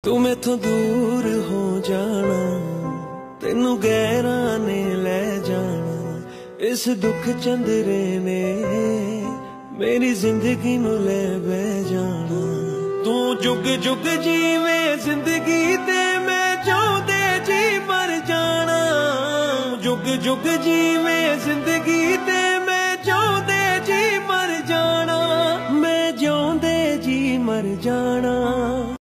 तू मैथों दूर हो जाना, तेनू गैरां ने ले जाना। इस दुख चंदरे ने मेरी जिंदगी नू ले बह जाना। तू जुग जुग जीवे जिंदगी ते मैं चाहते जी मर जाना। जुग जुग जीवे जिंदगी ते मैं चाहते जी मर जाना। मैं चाहते जी मर जाना।